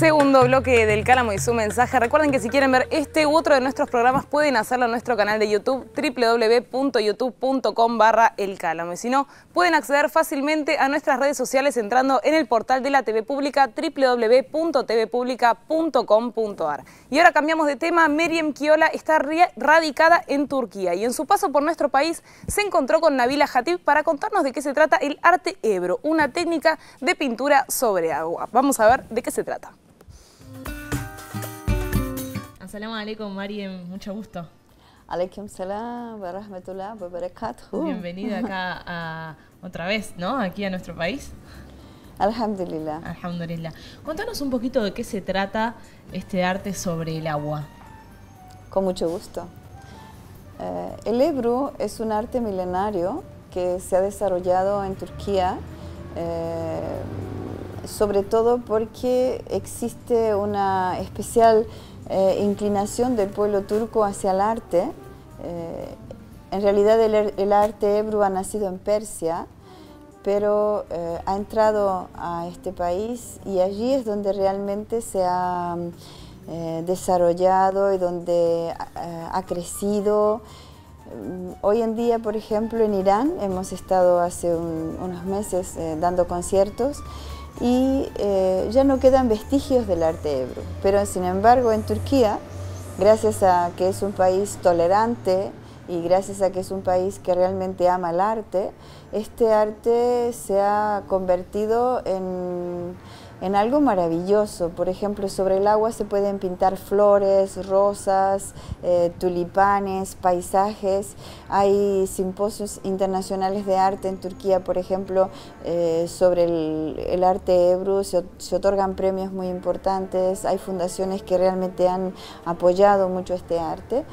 Segundo bloque del Cálamo y su mensaje. Recuerden que si quieren ver este u otro de nuestros programas pueden hacerlo en nuestro canal de YouTube www.youtube.com/elcálamo. Y si no, pueden acceder fácilmente a nuestras redes sociales entrando en el portal de la TV Pública www.tvpublica.com.ar. Y ahora cambiamos de tema. Meryem Kiola está radicada en Turquía y en su paso por nuestro país se encontró con Nabila Hatib para contarnos de qué se trata el arte ebro, una técnica de pintura sobre agua. Vamos a ver de qué se trata. Assalamu alaikum, Meryem, mucho gusto. Alaikum salam wa rahmatullah wa barakatuh. Bienvenida acá otra vez, ¿no? Aquí a nuestro país. Alhamdulillah. Alhamdulillah. Contanos un poquito de qué se trata este arte sobre el agua. Con mucho gusto. El ebru es un arte milenario que se ha desarrollado en Turquía, sobre todo porque existe una especial inclinación del pueblo turco hacia el arte. En realidad el arte ebru ha nacido en Persia, pero ha entrado a este país y allí es donde realmente se ha desarrollado y donde ha crecido. Hoy en día, por ejemplo, en Irán hemos estado hace unos meses dando conciertos y ya no quedan vestigios del arte ebru, pero sin embargo en Turquía, gracias a que es un país tolerante y gracias a que es un país que realmente ama el arte, este arte se ha convertido en algo maravilloso. Por ejemplo, sobre el agua se pueden pintar flores, rosas, tulipanes, paisajes. Hay simposios internacionales de arte en Turquía, por ejemplo, sobre el arte ebru. Se otorgan premios muy importantes. Hay fundaciones que realmente han apoyado mucho este arte.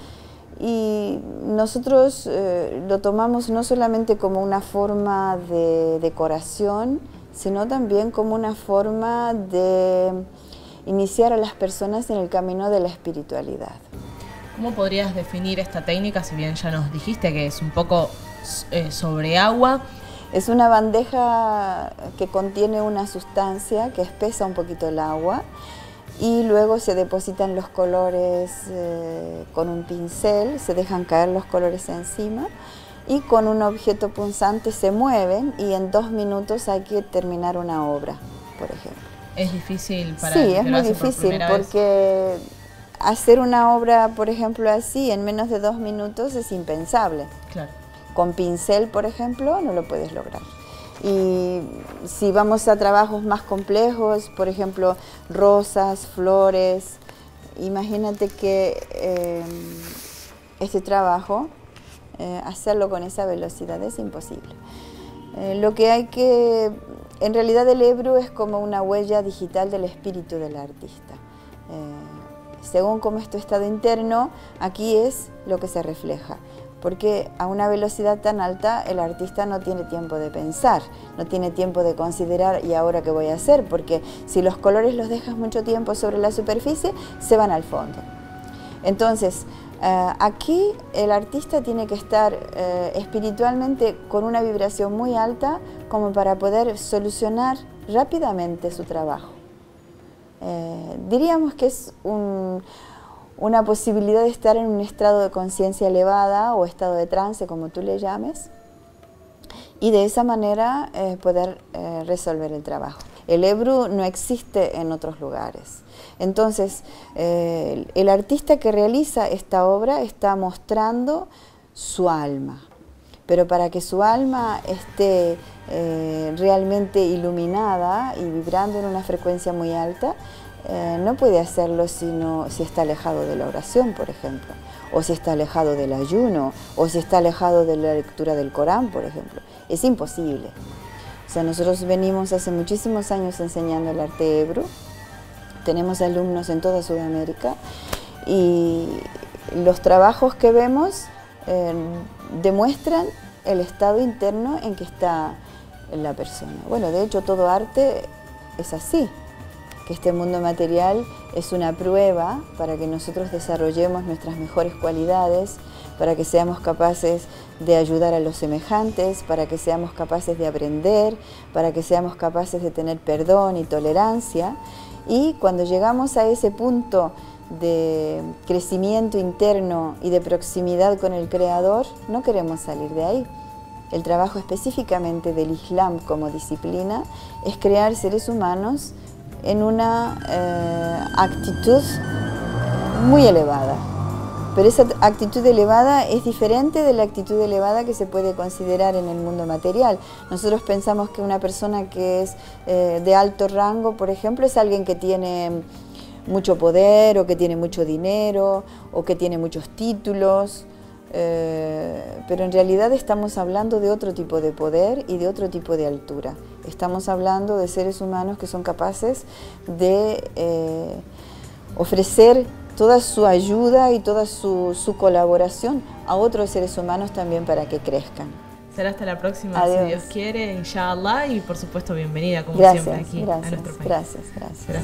Y nosotros lo tomamos no solamente como una forma de decoración, sino también como una forma de iniciar a las personas en el camino de la espiritualidad. ¿Cómo podrías definir esta técnica, si bien ya nos dijiste que es un poco sobre agua? Es una bandeja que contiene una sustancia que espesa un poquito el agua y luego se depositan los colores con un pincel, se dejan caer los colores encima y con un objeto punzante se mueven y en 2 minutos hay que terminar una obra, por ejemplo. ¿Es difícil para Sí, es muy difícil porque hacer una obra, por ejemplo, así en menos de 2 minutos es impensable. Claro. Con pincel, por ejemplo, no lo puedes lograr. Y si vamos a trabajos más complejos, por ejemplo, rosas, flores, imagínate que este trabajo, hacerlo con esa velocidad es imposible. Lo que hay que, en realidad el ebru es como una huella digital del espíritu del artista. Según como es tu estado interno, aquí es lo que se refleja. Porque a una velocidad tan alta el artista no tiene tiempo de pensar, no tiene tiempo de considerar ¿y ahora qué voy a hacer? Porque si los colores los dejas mucho tiempo sobre la superficie, se van al fondo. Entonces, aquí el artista tiene que estar espiritualmente con una vibración muy alta como para poder solucionar rápidamente su trabajo. Diríamos que es una posibilidad de estar en un estado de conciencia elevada o estado de trance, como tú le llames, y de esa manera poder resolver el trabajo. El ebru no existe en otros lugares. Entonces, el artista que realiza esta obra está mostrando su alma, pero para que su alma esté realmente iluminada y vibrando en una frecuencia muy alta, no puede hacerlo si está alejado de la oración, por ejemplo, o si está alejado del ayuno, o si está alejado de la lectura del Corán, por ejemplo. Es imposible. O sea, nosotros venimos hace muchísimos años enseñando el arte ebru, tenemos alumnos en toda Sudamérica y los trabajos que vemos demuestran el estado interno en que está la persona. Bueno, de hecho todo arte es así. Que este mundo material es una prueba para que nosotros desarrollemos nuestras mejores cualidades, para que seamos capaces de ayudar a los semejantes, para que seamos capaces de aprender, para que seamos capaces de tener perdón y tolerancia. Y cuando llegamos a ese punto de crecimiento interno y de proximidad con el Creador, no queremos salir de ahí. El trabajo específicamente del Islam como disciplina es crear seres humanos en una actitud muy elevada. Pero esa actitud elevada es diferente de la actitud elevada que se puede considerar en el mundo material. Nosotros pensamos que una persona que es de alto rango, por ejemplo, es alguien que tiene mucho poder, o que tiene mucho dinero, o que tiene muchos títulos, pero en realidad estamos hablando de otro tipo de poder y de otro tipo de altura. Estamos hablando de seres humanos que son capaces de ofrecer toda su ayuda y toda su colaboración a otros seres humanos también para que crezcan. Será hasta la próxima, Adiós. si Dios quiere, inshallah, y por supuesto bienvenida como Gracias, siempre aquí gracias, a nuestro país. gracias.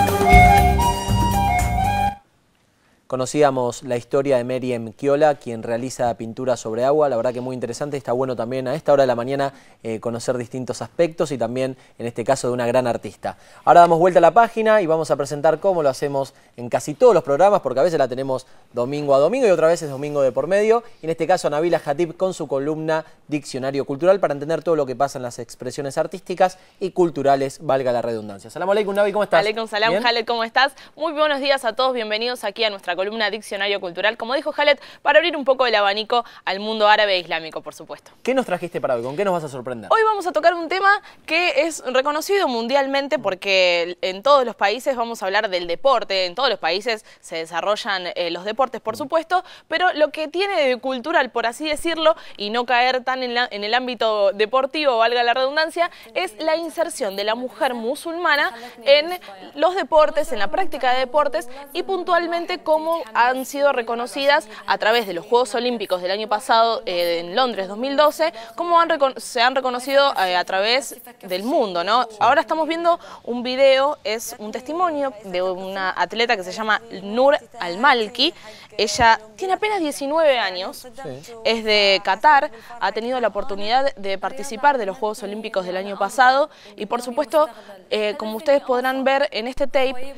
Conocíamos la historia de Meryem Kiola, quien realiza pintura sobre agua. La verdad que muy interesante. Está bueno también a esta hora de la mañana conocer distintos aspectos y también, en este caso, de una gran artista. Ahora damos vuelta a la página y vamos a presentar cómo lo hacemos en casi todos los programas, porque a veces la tenemos domingo a domingo y otras veces domingo de por medio. Y en este caso, Nabila Jatib con su columna Diccionario Cultural para entender todo lo que pasa en las expresiones artísticas y culturales, valga la redundancia. Salam aleikum, Nabi, ¿cómo estás? Aleikum salam, ¿Bien? Khaled, ¿cómo estás? Muy buenos días a todos, bienvenidos aquí a nuestra columna Diccionario Cultural, como dijo Khaled, para abrir un poco el abanico al mundo árabe e islámico, por supuesto. ¿Qué nos trajiste para hoy? ¿Con qué nos vas a sorprender? Hoy vamos a tocar un tema que es reconocido mundialmente porque en todos los países vamos a hablar del deporte, en todos los países se desarrollan los deportes, por supuesto, pero lo que tiene de cultural, por así decirlo, y no caer tan en el ámbito deportivo, valga la redundancia, es la inserción de la mujer musulmana en los deportes, en la práctica de deportes y puntualmente cómo han sido reconocidas a través de los Juegos Olímpicos del año pasado en Londres 2012, cómo se han reconocido a través del mundo, ¿no? Ahora estamos viendo un video, es un testimonio de una atleta que se llama Nur Al-Malki. Ella tiene apenas 19 años, es de Qatar, ha tenido la oportunidad de participar de los Juegos Olímpicos del año pasado y por supuesto, como ustedes podrán ver en este tape,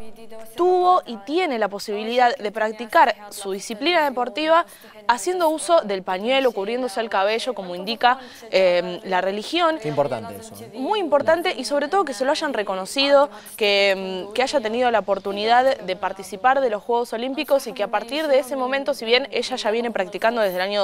tuvo y tiene la posibilidad de practicar su disciplina deportiva haciendo uso del pañuelo, cubriéndose el cabello, como indica la religión. Qué importante eso. Muy importante y sobre todo que se lo hayan reconocido, que haya tenido la oportunidad de participar de los Juegos Olímpicos y que a partir de ese momento, si bien ella ya viene practicando desde el año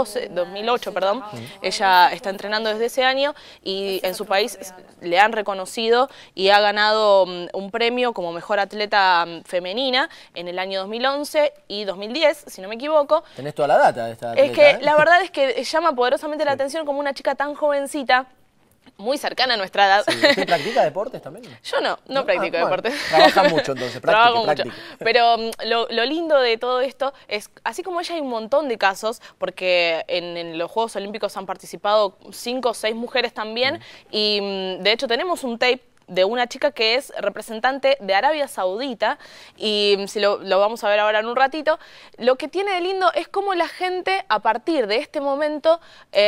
2008, ella está entrenando desde ese año y en su país le han reconocido y ha ganado un premio como mejor atleta femenina en el año 2011 y 2010, si no me equivoco. Tenés toda la data de esta atleta, Es que la verdad es que llama poderosamente la atención como una chica tan jovencita, muy cercana a nuestra edad. Sí. ¿Usted practica deportes también? Yo no practico deportes. Trabaja mucho entonces, Trabajo practique. mucho. Pero lo lindo de todo esto es, así como ella hay un montón de casos, porque en los Juegos Olímpicos han participado 5 o 6 mujeres también, y de hecho tenemos un tape de una chica que es representante de Arabia Saudita y si lo vamos a ver ahora en un ratito. Lo que tiene de lindo es cómo la gente a partir de este momento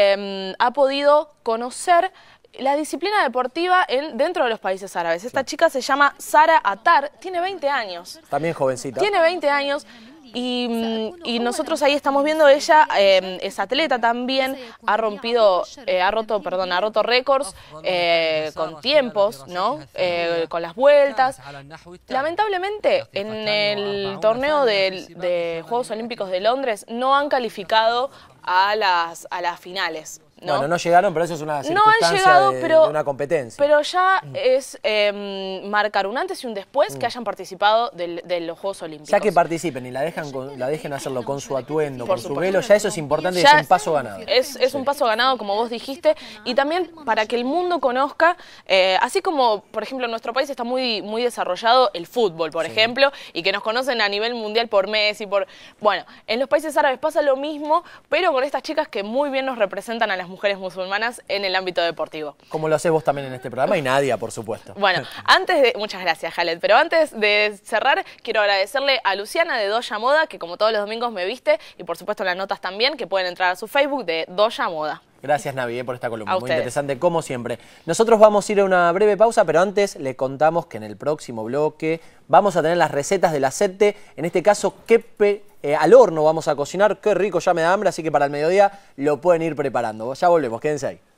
ha podido conocer la disciplina deportiva dentro de los países árabes. Esta chica se llama Sara Attar, tiene 20 años. También jovencita. Tiene 20 años. Y nosotros ahí estamos viendo, ella es atleta también, ha roto récords con tiempos, ¿no? Con las vueltas. Lamentablemente, en el torneo de Juegos Olímpicos de Londres no han calificado a las finales. ¿no? Bueno, no llegaron, pero eso es una circunstancia no han llegado, de pero, una competencia. Pero ya es marcar un antes y un después que hayan participado de los Juegos Olímpicos. Ya que participen y la dejen hacerlo con su atuendo, Por con su supuesto. velo, ya eso es importante y Ya es un paso ganado. Es un paso ganado, como vos dijiste, y también para que el mundo conozca, así como, por ejemplo, en nuestro país está muy desarrollado el fútbol, por ejemplo, y que nos conocen a nivel mundial por Messi, Bueno, en los países árabes pasa lo mismo, pero con estas chicas que muy bien nos representan a las mujeres musulmanas en el ámbito deportivo. Como lo haces vos también en este programa y Nadia, por supuesto. Bueno, muchas gracias, Khaled, pero antes de cerrar, quiero agradecerle a Luciana de Doya Moda, que como todos los domingos me viste, y por supuesto las notas también, que pueden entrar a su Facebook de Doya Moda. Gracias, Navi, por esta columna. A Muy ustedes. interesante, como siempre. Nosotros vamos a ir a una breve pausa, pero antes le contamos que en el próximo bloque vamos a tener las recetas del aceite. En este caso, quepe al horno vamos a cocinar. Qué rico, ya me da hambre, así que para el mediodía lo pueden ir preparando. Ya volvemos, quédense ahí.